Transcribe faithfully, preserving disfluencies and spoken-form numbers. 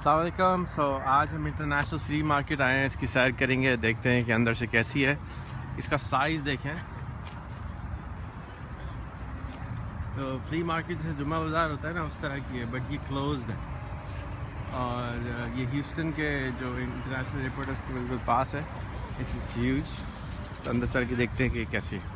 अस्सलाम वालेकुम। सो आज हम इंटरनेशनल फ्ली मार्केट आए हैं, इसकी सैर करेंगे, देखते हैं कि अंदर से कैसी है। इसका साइज़ देखें तो फ्ली मार्केट जैसे जुम्मा बाज़ार होता है ना, उस तरह की है, बट ये क्लोज्ड है। और ये ह्यूस्टन के जो इंटरनेशनल एयरपोर्ट है उसके बिल्कुल पास है। It's huge. तो अंदर चल के देखते हैं कि कैसी है।